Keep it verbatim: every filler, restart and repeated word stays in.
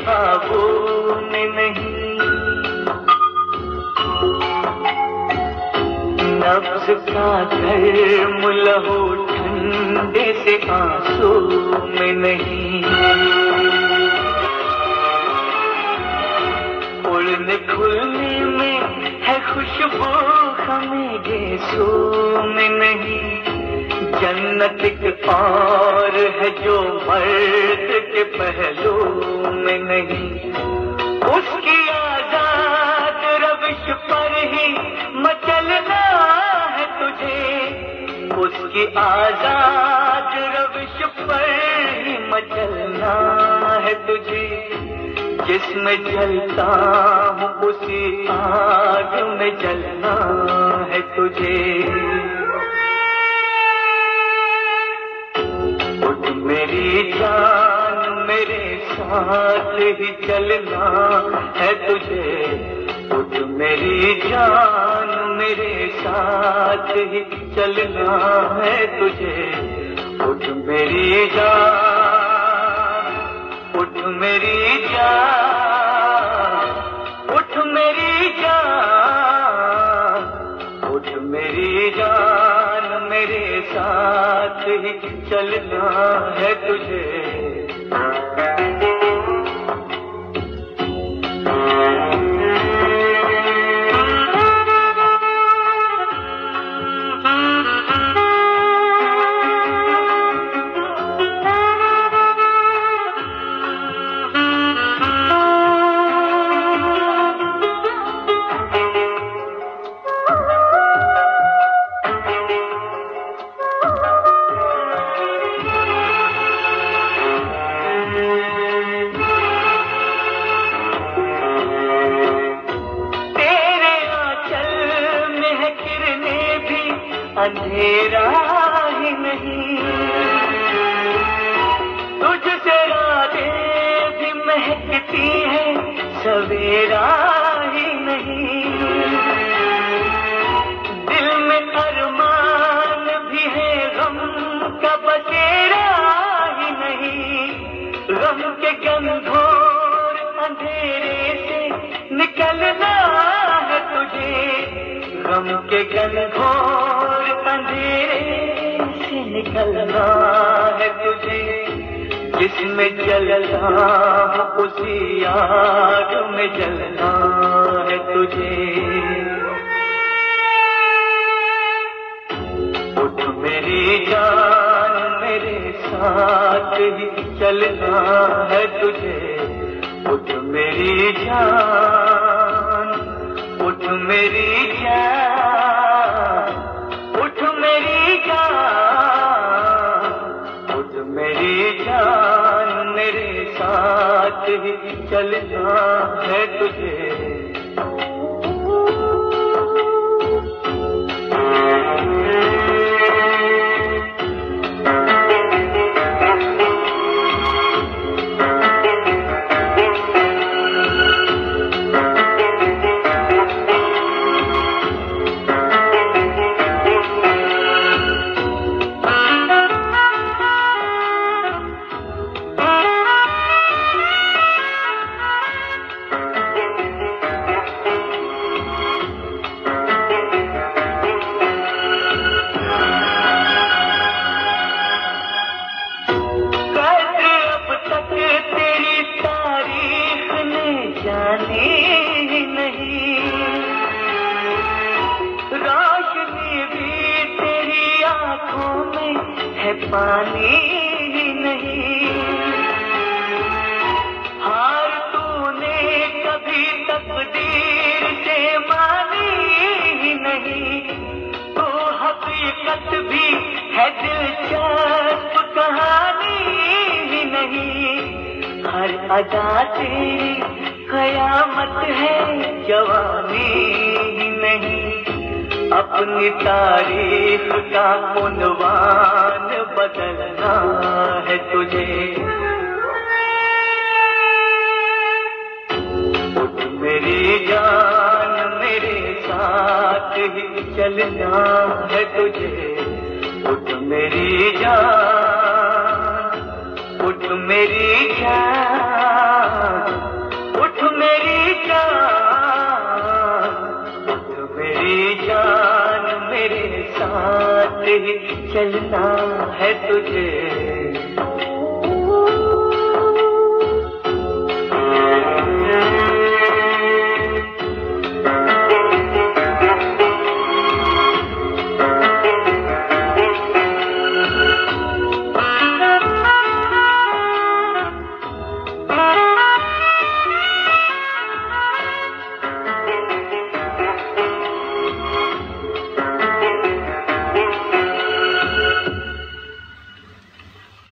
ख्वाबों में नहीं, नब्ज़ का गर्म लहू ठंडे से आंसू में नहीं, उड़ने खुलने में है खुशबू हमें गेसू में नहीं, जन्नत एक और है जो मर्द के पहलू में नहीं, उसकी आजाद रविश पर ही मचलना है तुझे, उसकी आजाद रविश पर ही मचलना है तुझे, जिसमें जलता हूँ उसी आग में जलना है तुझे। उठ मेरी जान मेरे साथ ही चलना है तुझे, उठ मेरी जान मेरे साथ ही चलना है तुझे, उठ मेरी जान, उठ मेरी जान, उठ मेरी जान, उठ मेरी जान मेरे साथ ही चलना है तुझे। अंधेरा ही नहीं, तुझसे रातें भी महकती हैं, सवेरा ही नहीं, दिल में अरमान भी है गम का बसेरा ही नहीं, गम के घनघोर अंधेरे से निकलना है तुझे, गम के घनघोर अंधेरे से निकलना है तुझे, जिसमें जलना हो उसी आग में जलना है तुझे। उठ मेरी जान मेरे साथ ही चलना है तुझे, उठ मेरी जान, उठ मेरी जान, उठ मेरी जान, उठ मेरी जान मेरे साथ ही चलना है तुझे। पानी ही नहीं, हार तूने कभी तकदीर से मानी ही नहीं, तो हकीकत भी है दिलचस्प कहानी ही नहीं, हर अदा तेरी कयामत है जवानी ही नहीं, अपनी तारीख का उन्वान बदलना है तुझे। उठ मेरी जान मेरे साथ ही चलना है तुझे, उठ मेरी जान, उठ मेरी जान, ही चलना है तुझे।